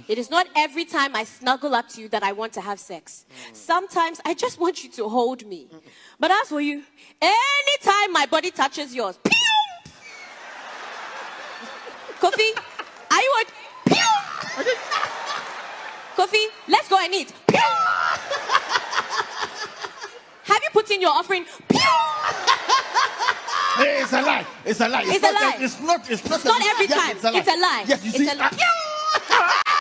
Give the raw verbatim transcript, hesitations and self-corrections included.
It is not every time I snuggle up to you that I want to have sex. Mm. Sometimes I just want you to hold me. Mm. But as for you, anytime my body touches yours, pew! Kofi, are you okay? Pew! Kofi, let's go and eat. Pew! Have you put in your offering? Pew! Hey, it's a lie. It's a lie. It's, it's a not, lie. It's not. It's not. It's not every yes, time. It's a lie. It's a lie. Yes, you it's see. A lie.